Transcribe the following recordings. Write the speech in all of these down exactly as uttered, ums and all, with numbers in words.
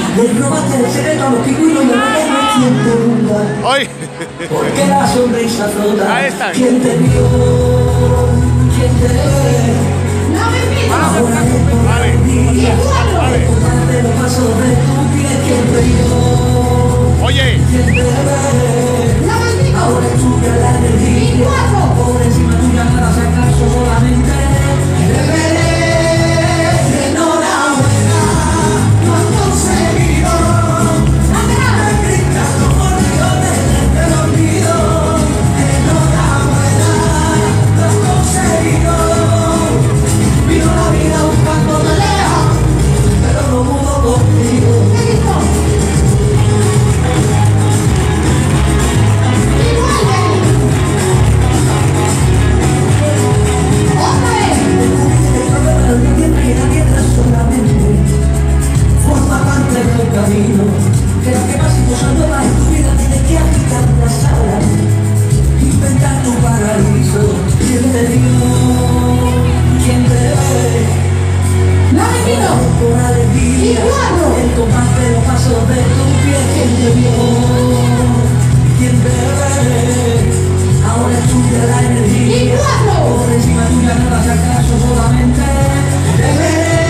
Le robaste el secreto a los pingüinos y ahora no hay quien te hunda. ¡Ay! Porque la sonrisa flota. Ahí está. ¿Quién te vio? ¿Quién te ve? No me pidas. Ahora es por la Vale. alegría. Vale. Recordarte los pasos de tu pie. ¿Quién te vio? Oye, ¿Quién te ve? La maldito. Ahora es tuya la energía. Y cuatro. Por encima tuya para sacar solamente. Te veré. Enhorabuena, lo has conseguido. Te gritan los morriones desde el olvido. Enhorabuena, lo has conseguido. Vino la vida buscando pelea, pero no pudo contigo. ¿Qué dijo? Y vuelve. Otra vez. El problema no es tiempo y la tierra solamente forma parte del camino. Que lo que vas impulsando más en tu vida tienes que agitar las alas, inventar tu paraíso. ¿Quién te dio? ¿Quién te ve? La maldito. Por alegría. Y cuatro. El compás de los pasos de tu pie. ¿Quién te vio? ¿Quién te ve? Ahora es tuya la energía. Y cuatro. Por encima tuya nada se acaso solamente te veré.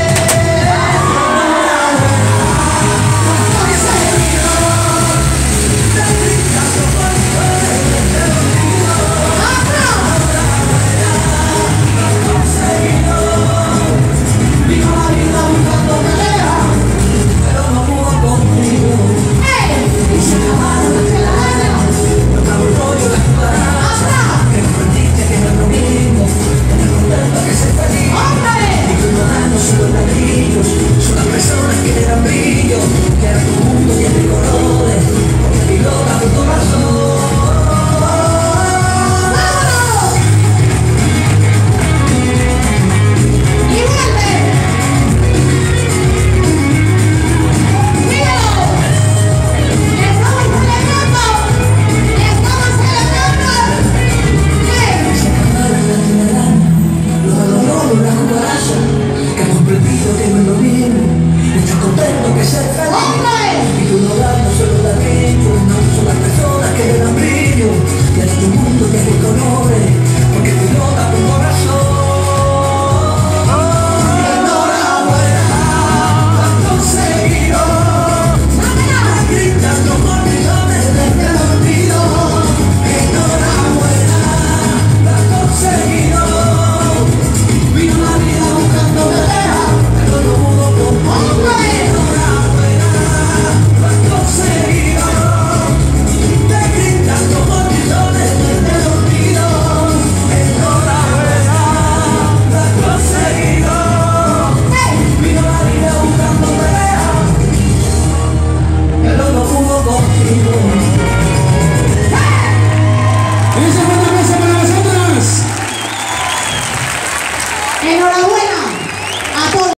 Vivo la vida buscando pelea, pero no pudo contigo. ¡Eh! Y se acabaron las telarañas, no cabe el rollo de tu coraza. Que comprendiste que no es lo mismo, tener contento que ser feliz. ¡Otra vez! Y que no dan son los ladrillos, son las personas que le dan brillo. Que era tu mundo lleno de colores, porque pilota tu corazón. ¡Vámonos! Y vuelve. ¡Míralo! ¡Estamos celebrando! ¡Estamos celebrando! ¿Qué? Se acabaron las telarañas, los adornos, las cucarachas, que has comprendido que no es lo mismo. Estás contento que ser feliz. ¡Otra vez! Y tú no das, no solo da brillo, no son las personas que le dan brillo. Y es tu mundo que te colores, porque pilota tu corazón. Enhorabuena, lo has conseguido. Te gritan los morriones desde el olvido. Enhorabuena, lo has conseguido. Vino la vida buscando pelea, pero no pudo contigo. Enhorabuena, lo has conseguido. Te gritan los morriones desde el olvido. Enhorabuena, lo has conseguido. Vino la vida buscando pelea, pero no pudo contigo.